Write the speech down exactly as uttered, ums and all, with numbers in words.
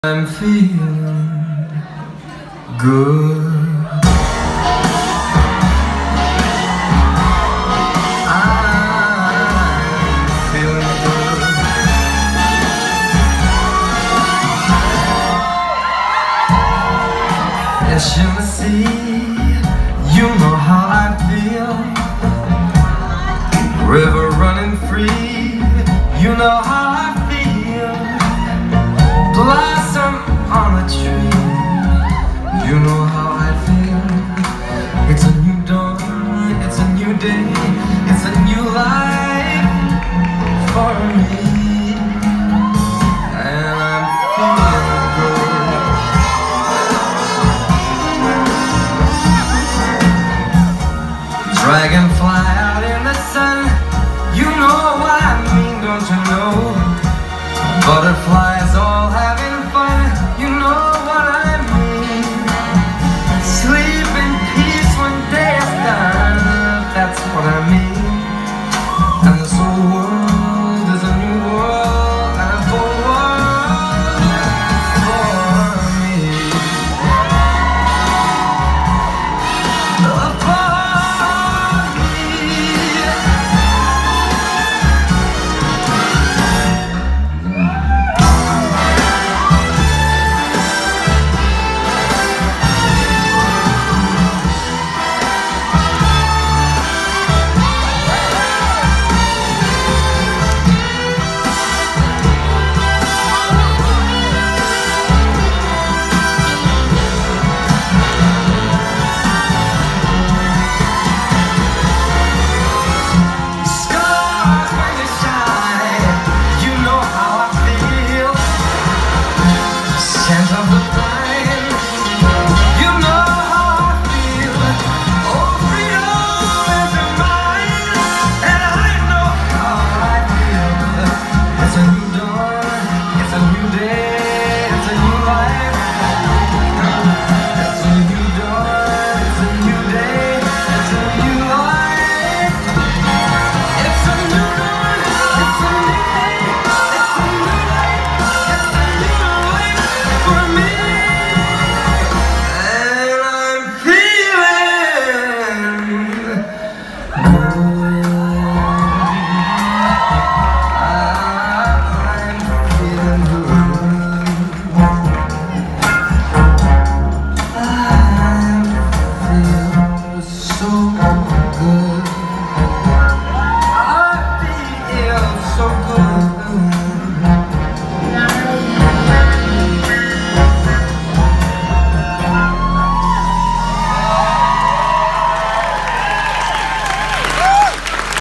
I'm feeling good. I'm feeling good. As you can see, you know how I feel. River running free, you know how I feel. Blossom on a tree, you know how I feel. It's a new dawn, it's a new day, it's a new life for me, and I'm feeling good. Dragonfly out in the sun, you know what I mean, don't you know? Butterflies all having fun, you know what I mean. Sleep in peace when day is done, that's what I mean. And this whole world is a new world, and a whole world for me. Of the